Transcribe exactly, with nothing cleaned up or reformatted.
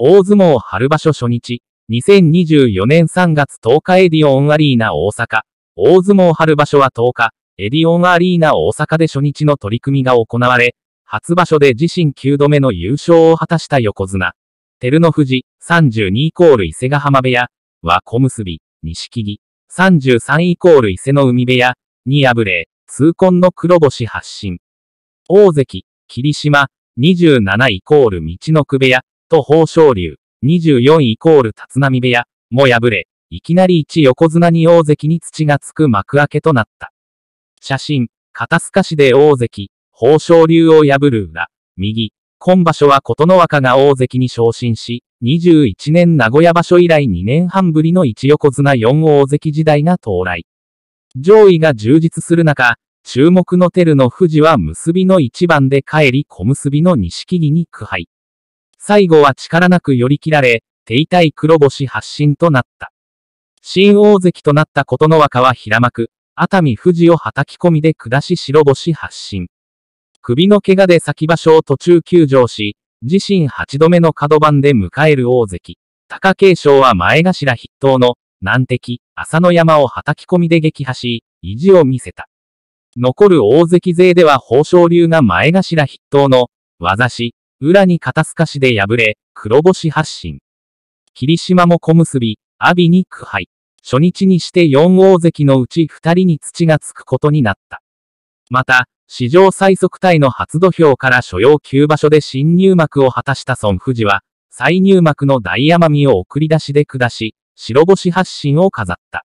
大相撲春場所初日、にせんにじゅうよねんさんがつとおかエディオンアリーナ大阪。大相撲春場所はとおか、エディオンアリーナ大阪で初日の取り組みが行われ、初場所で自身きゅうどめの優勝を果たした横綱。照ノ富士、さんじゅうにイコール伊勢ヶ浜部屋は小結、錦木。さんじゅうさんイコール伊勢の海部屋に敗れ、痛恨の黒星発進。大関、霧島、にじゅうななイコール陸奥部屋と豊昇龍、にじゅうよんイコール立浪部屋も敗れ、いきなりいち横綱に大関に土がつく幕開けとなった。写真、肩透かしで大関、豊昇龍を破る裏、右、今場所は琴ノ若が大関に昇進し、にじゅういちねん名古屋場所以来にねんはんぶりのいち横綱よん大関時代が到来。上位が充実する中、注目の照ノ富士は結びの一番で帰り小結の錦木に苦敗。最後は力なく寄り切られ、手痛い黒星発進となった。新大関となった琴ノ若は平幕、熱海富士を叩き込みで下し白星発進。首の怪我で先場所を途中休場し、自身はちどめの角番で迎える大関。貴景勝は前頭筆頭の難敵、朝乃山を叩き込みで撃破し、意地を見せた。残る大関勢では豊昇龍が前頭筆頭の技師、裏に肩透かしで敗れ、黒星発進。霧島も小結、阿炎に苦敗。初日にしてよん大関のうちふたりに土がつくことになった。また、史上最速タイの初土俵から所要きゅう場所で新入幕を果たした孫富士は、再入幕の大奄美を送り出しで下し、白星発進を飾った。